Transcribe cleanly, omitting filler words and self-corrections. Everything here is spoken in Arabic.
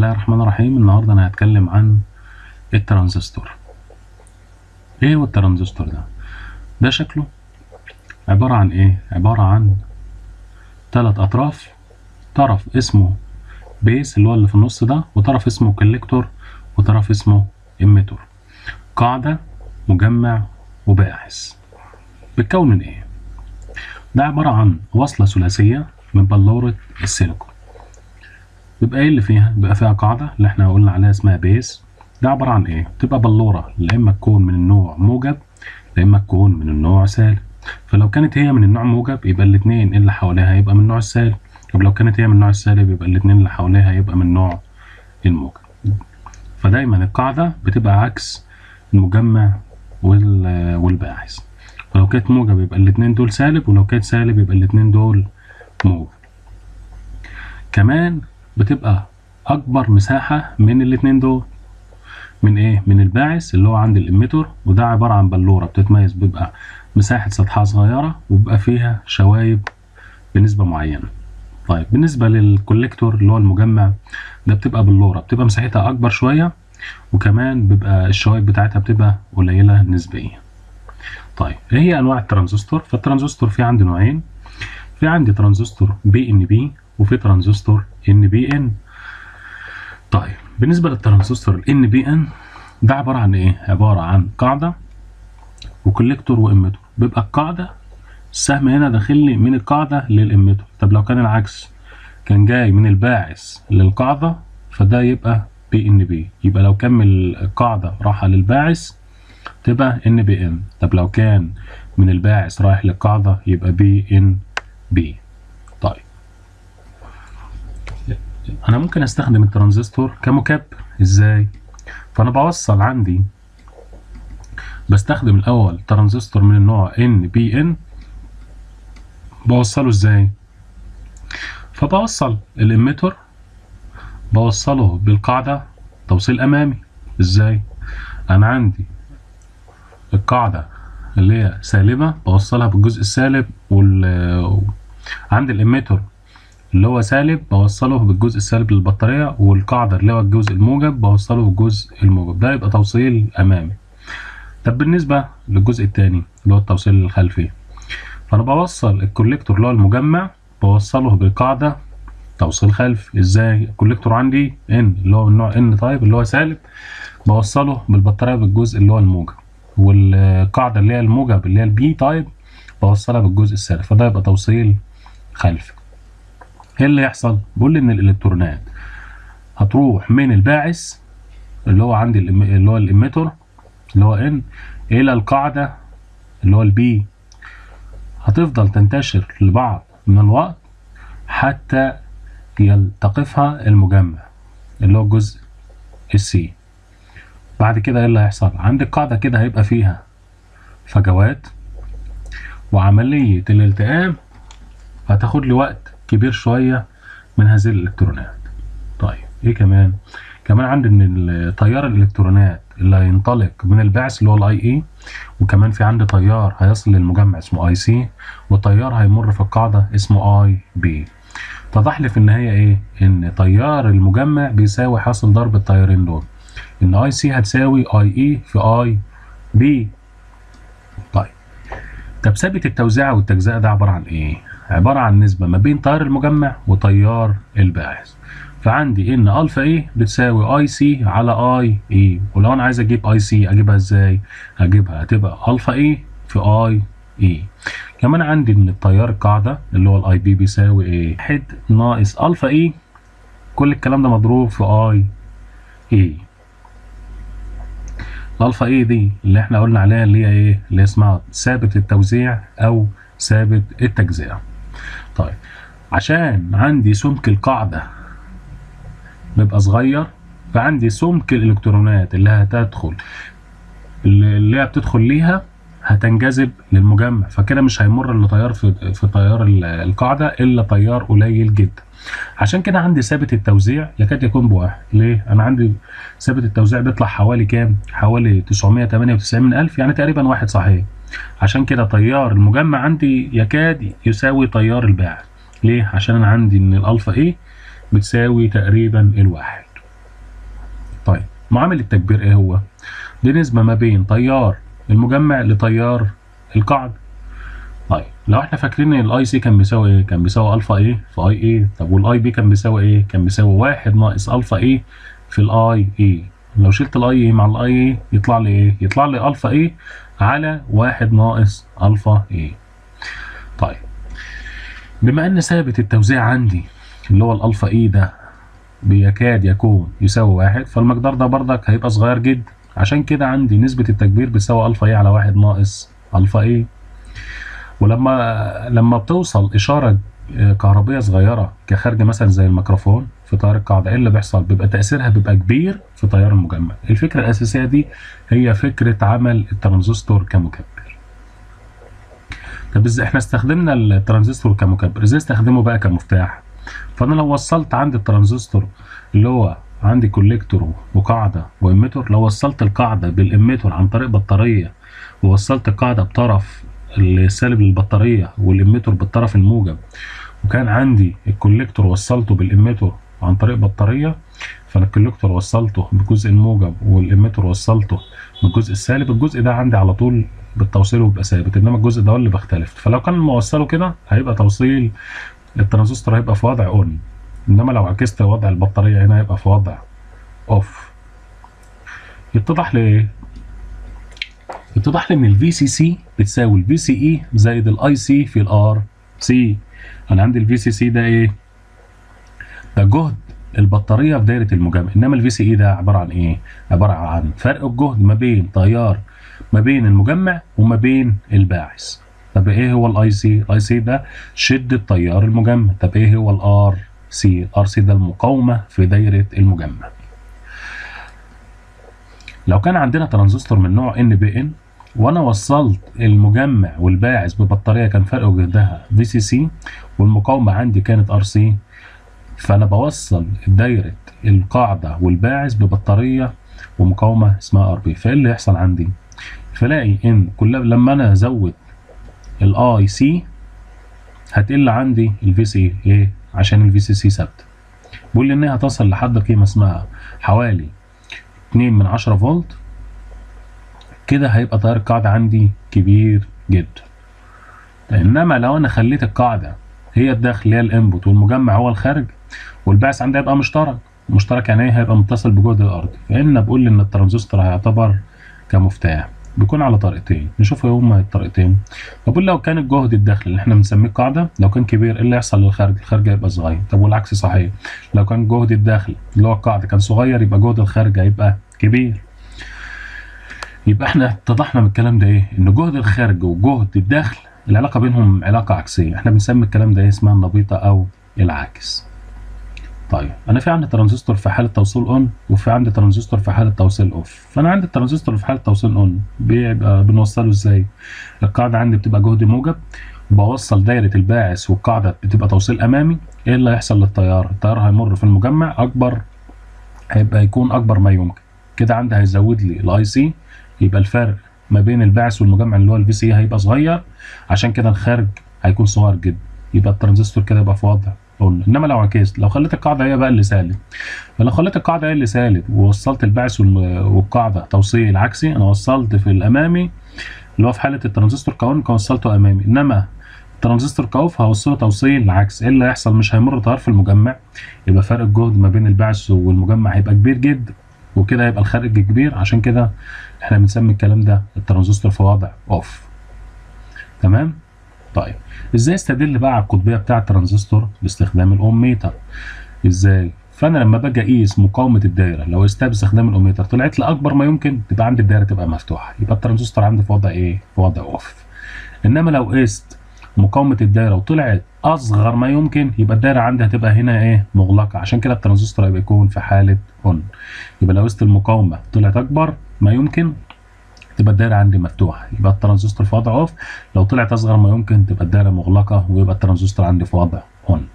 الله الرحمن الرحيم. النهارده انا هتكلم عن الترانزستور. ايه هو الترانزستور ده شكله عبارة عن ايه؟ عبارة عن 3 اطراف، طرف اسمه بيس اللي هو اللي في النص ده، وطرف اسمه كوليكتور، وطرف اسمه اميتور. قاعدة، مجمع، وباعث. بتكون من ايه؟ ده عبارة عن وصلة ثلاثية من بلورة السيليكون. بيبقى ايه اللي فيها؟ بيبقى فيها قاعدة اللي احنا قلنا عليها اسمها بيس. ده عبارة عن ايه؟ تبقى بلورة لا اما تكون من النوع موجب لا اما تكون من النوع سالب. فلو كانت هي من النوع موجب يبقى الاتنين اللي حواليها يبقى من النوع السالب، طب لو كانت هي من النوع السالب يبقى الاتنين اللي حواليها يبقى من النوع الموجب. فدايما القاعدة بتبقى عكس المجمع والباعث. فلو كانت موجب يبقى الاتنين دول سالب، ولو كانت سالب يبقى الاتنين دول موجب. كمان بتبقى اكبر مساحة من الاتنين دول من ايه؟ من الباعث اللي هو عند الاميتور، وده عبارة عن بلورة بتتميز، بيبقى مساحة سطحها صغيرة وبيبقى فيها شوايب بنسبة معينة. طيب بالنسبة للكوليكتور اللي هو المجمع، ده بتبقى بلورة بتبقى مساحتها اكبر شوية، وكمان بيبقى الشوايب بتاعتها بتبقى قليلة نسبيا. طيب ايه هي انواع الترانزستور؟ فالترانزستور في عندي نوعين، في عندي ترانزستور بي ان بي وفي ترانزستور ان بي ان. طيب بالنسبة للترانزستور ال NPN ده عبارة عن ايه؟ عبارة عن قاعدة وكوليكتور واميتور. بيبقى القاعدة السهم هنا داخل لي من القاعدة للاميتور. طب لو كان العكس، كان جاي من الباعث للقاعدة، فده يبقى BNB. يبقى لو كمل القاعدة راح للباعث تبقى NPN. طب لو كان من الباعث رايح للقاعدة يبقى BNB. طيب انا ممكن استخدم الترانزستور كمكبر ازاي؟ فانا بوصل عندي، بستخدم الاول ترانزستور من النوع NPN. بوصله ازاي؟ فبوصل الاميتور، بوصله بالقاعدة توصيل امامي. ازاي؟ انا عندي القاعدة اللي هي سالبة بوصلها بالجزء السالب، عند الاميتور اللي هو سالب بوصله بالجزء السالب للبطارية، والقاعدة اللي هو الجزء الموجب بوصله بالجزء الموجب. ده يبقى توصيل أمامي. طب بالنسبة للجزء التاني اللي هو التوصيل الخلفي، فأنا بوصل الكوليكتور اللي هو المجمع بوصله بالقاعدة توصيل خلفي. ازاي؟ الكوليكتور عندي N اللي هو النوع N طيب اللي هو سالب، بوصله بالبطارية بالجزء اللي هو الموجب، والقاعدة اللي هي الموجب اللي هي البي طيب بوصلها بالجزء السالب، فده يبقى توصيل خلفي. ايه اللي يحصل؟ بيقول لي ان الالكترونات هتروح من الباعث اللي هو عندي اللي هو الاميتور اللي هو N الى القاعدة اللي هو البي، هتفضل تنتشر لبعض من الوقت حتى يلتقفها المجمع اللي هو الجزء السي. بعد كده ايه اللي هيحصل؟ عند القاعدة كده هيبقى فيها فجوات، وعملية الالتئام هتاخد لي وقت كبير شوية من هذه الالكترونات. طيب ايه كمان؟ كمان عندي ان تيار الالكترونات اللي هينطلق من الباعث اللي هو الاي اي، وكمان في عندي تيار هيصل للمجمع اسمه اي سي، وتيار هيمر في القاعدة اسمه اي بي. اتضح لي في النهاية ايه؟ ان تيار المجمع بيساوي حاصل ضرب التيارين دول، ان اي سي هتساوي اي اي في اي بي. طيب طب ثابت التوزيع والتجزئة ده عبارة عن ايه؟ عبارة عن نسبة ما بين تيار المجمع وتيار الباعث. فعندي ان الفا اي بتساوي اي سي على اي اي، ولو انا عايز اجيب اي سي اجيبها ازاي؟ هجيبها هتبقى الفا اي في اي اي. كمان عندي ان التيار القاعدة اللي هو الاي بي بيساوي ايه؟ 1 ناقص الفا اي، كل الكلام ده مضروب في اي اي. الالفا اي دي اللي احنا قلنا عليها اللي هي ايه؟ اللي اسمها ثابت التوزيع او ثابت التجزئة. طيب عشان عندي سمك القاعدة بيبقى صغير، فعندي سمك الالكترونات اللي هتدخل اللي هي بتدخل ليها هتنجذب للمجمع، فكده مش هيمر الا تيار في تيار القاعدة الا تيار قليل جدا. عشان كده عندي ثابت التوزيع يكاد يكون بواحد. ليه؟ انا عندي ثابت التوزيع بيطلع حوالي كام؟ حوالي 998 من 1000، يعني تقريبا واحد صحيح. عشان كده تيار المجمع عندي يكاد يساوي تيار الباعث. ليه؟ عشان انا عندي ان الالفا ايه بتساوي تقريبا الواحد. معامل التكبير ايه هو؟ دي نسبة ما بين تيار المجمع لتيار القاعدة. طيب لو احنا فاكرين ان الاي سي كان بيساوي ايه؟ كان بيساوي الفا ايه في اي ايه. طب والاي بي كان بيساوي ايه؟ كان بيساوي 1 ناقص الفا ايه في الاي ايه. لو شلت الاي ايه مع الاي ايه يطلع لي ايه؟ يطلع لي الفا ايه على 1 ناقص الفا ايه. طيب بما ان ثابت التوزيع عندي اللي هو الالفا ايه ده بيكاد يكون يساوي 1، فالمقدار ده بردك هيبقى صغير جدا، عشان كده عندي نسبة التكبير بتساوي الفا ايه على 1 ناقص الفا ايه. ولما بتوصل إشارة كهربية صغيرة كخارج مثلا زي الميكروفون في تيار القاعدة، ايه اللي بيحصل؟ بيبقى تأثيرها بيبقى كبير في تيار المجمع. الفكرة الأساسية دي هي فكرة عمل الترانزستور كمكبر. طب ازاي احنا استخدمنا الترانزستور كمكبر؟ ازاي استخدمه بقى كمفتاح؟ فانا لو وصلت عندي الترانزستور اللي هو عندي كوليكتور وقاعدة وإميتور، لو وصلت القاعدة بالإميتور عن طريق بطارية، ووصلت القاعدة بطرف السالب للبطارية والإميتور بالطرف الموجب، وكان عندي الكوليكتور وصلته بالإميتور عن طريق بطارية، فأنا الكوليكتور وصلته بالجزء الموجب والإميتور وصلته بالجزء السالب، الجزء ده عندي على طول بالتوصيل ويبقى ثابت، إنما الجزء ده هو اللي بيختلف. فلو كان موصله كده هيبقى توصيل الترانزستور هيبقى في وضع اون، انما لو عكست وضع البطاريه هنا هيبقى في وضع اوف. يتضح لي ايه؟ يتضح لي ان الفي سي سي بتساوي الفي سي اي زائد الاي سي في الار سي. انا عندي الفي سي سي ده ايه؟ ده جهد البطاريه في دايره المجمع، انما الفي سي اي ده عباره عن ايه؟ عباره عن فرق الجهد ما بين تيار ما بين المجمع وما بين الباعث. طب ايه هو الاي سي؟ الاي سي ده شدة تيار المجمع. طب ايه هو الار سي؟ الار سي ده المقاومة في دايرة المجمع. لو كان عندنا ترانزستور من نوع ان بي ان، وانا وصلت المجمع والباعث ببطارية كان فرق جهدها في سي سي، والمقاومة عندي كانت ار سي، فانا بوصل دايرة القاعدة والباعث ببطارية ومقاومة اسمها ار بي. فايه اللي يحصل عندي؟ فلاقي ان لما انا ازود الاي سي هتقل عندي الفي سي. ايه؟ عشان الفي سي سي ثابته. بيقول لي انها هتصل لحد قيمه اسمها حوالي 2/10 فولت. كده هيبقى تيار القاعده عندي كبير جدا. انما لو انا خليت القاعده هي الداخل اللي هي الانبوت والمجمع هو الخارج، والباعث عندي هيبقى مشترك يعني ايه؟ هيبقى متصل بجهد الارضي. فهنا بقول لي ان الترانزستور هيعتبر كمفتاح. بيكون على طريقتين، نشوف ايه هما الطريقتين. بقول لو كان الجهد الداخلي اللي احنا بنسميه قاعده لو كان كبير، ايه اللي يحصل للخارج؟ الخارج هيبقى صغير. طب والعكس صحيح، لو كان الجهد الداخلي اللي هو القاعده كان صغير يبقى جهد الخارج هيبقى كبير. يبقى احنا اتضحنا من الكلام ده ايه؟ ان جهد الخارج وجهد الداخل العلاقه بينهم علاقه عكسيه. احنا بنسمي الكلام ده ايه؟ اسمها النبيطه او العاكس. طيب انا في عندي ترانزستور في حاله توصيل اون، وفي عندي ترانزستور في حاله توصيل اوف. فانا عندي الترانزستور في حاله توصيل اون بيبقى بنوصله ازاي؟ القاعده عندي بتبقى جهد موجب، بوصل دايره الباعث والقاعده بتبقى توصيل امامي. ايه اللي هيحصل للتيار؟ التيار هيمر في المجمع اكبر، يكون اكبر ما يمكن. كده عندي هيزود لي الاي سي، يبقى الفرق ما بين الباعث والمجمع اللي هو الفي سي هيبقى صغير، عشان كده الخارج هيكون صغير جدا. يبقى الترانزستور كده يبقى في وضع قلنا. انما لو عكست، لو خليت القاعده هي بقى اللي سالب، فلو خليت القاعده هي اللي سالب ووصلت الباعث والقاعده توصيل عكسي، انا وصلت في الامامي اللي هو في حاله الترانزستور كون وصلته امامي، انما الترانزستور كاوف هوصله توصيل عكس. ايه اللي هيحصل؟ مش هيمر تيار في المجمع، يبقى فرق الجهد ما بين الباعث والمجمع هيبقى كبير جدا، وكده هيبقى الخارج كبير. عشان كده احنا بنسمي الكلام ده الترانزستور في وضع اوف. تمام؟ طيب ازاي استدل بقى على القطبيه بتاع الترانزستور باستخدام الاوم ميتر؟ ازاي؟ فانا لما باجي اقيس مقاومه الدايره لو قستها باستخدام الاوم ميتر طلعت لاكبر ما يمكن، تبقى عندي الدايره تبقى مفتوحه، يبقى الترانزستور عندي في وضع ايه؟ في وضع اوف. انما لو قست مقاومه الدايره وطلعت اصغر ما يمكن، يبقى الدايره عندي هتبقى هنا ايه؟ مغلقه، عشان كده الترانزستور هيبقى يكون في حاله اون. يبقى لو قست المقاومه طلعت اكبر ما يمكن تبقى الدايره عندي مفتوحه، يبقى الترانزستور في وضع اوف. لو طلعت اصغر ما يمكن تبقى الدايره مغلقه، ويبقى الترانزستور عندي في وضع اون.